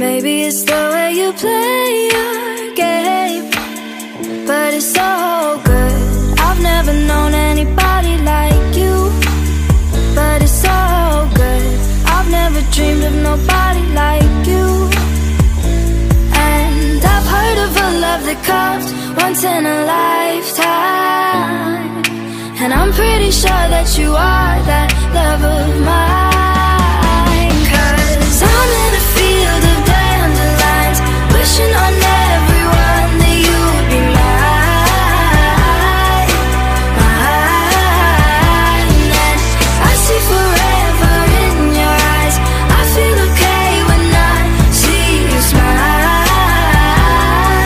Maybe it's the way you play your game, but it's so good. I've never known anybody like you, but it's so good. I've never dreamed of nobody like you. And I've heard of a love that comes once in a lifetime, and I'm pretty sure that you are that love of mine. 'Cause I'm in a field of dandelions, wishing on everyone that you'd be mine, mine. And I see forever in your eyes. I feel okay when I see you smile,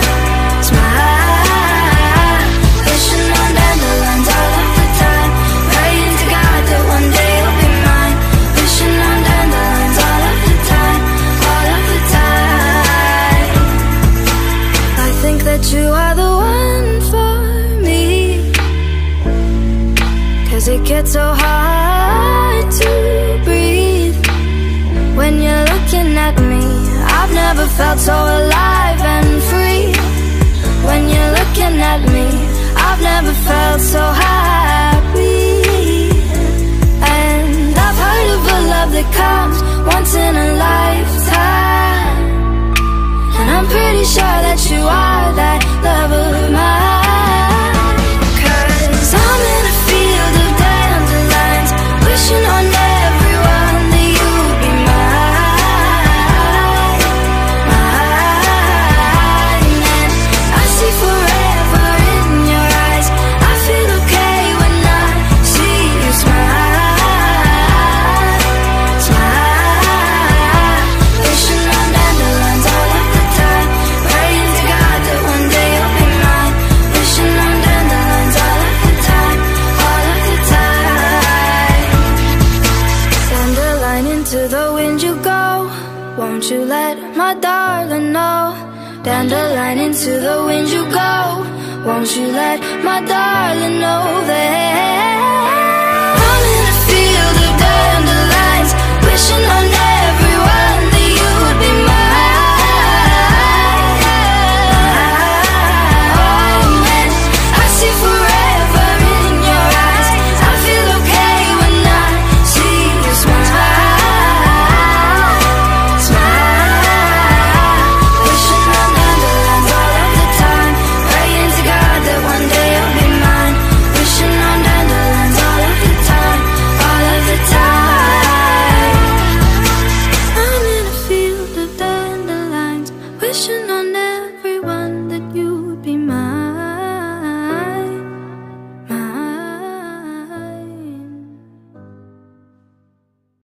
smile. Wishing on dandelions all of the time, praying to God that one day you'll be mine. Wishing on dandelions all of the time, all of the time. I think that you are the one for me, 'cause it gets so hard to breathe when you're looking at me. I've never felt so alive and free when you're looking at me. I've never felt so happy. And I've heard of a love that comes once in a lifetime, and I'm pretty sure that you are that love of mine. 'Cause I'm in a field of dandelions, wishing on everyone that you'd be mine, mine. And I see forever in your eyes. I feel okay when I see you smile, smile. Wishing on dandelions all of the time, praying to God that one day you'll be mine. Wishing on dandelions all of the time, all of the time. Dandelion, into the wind you go, won't you let my darling know? Dandelion, into the wind you go, won't you let my darling know that I'm in a field of dandelions, wishing on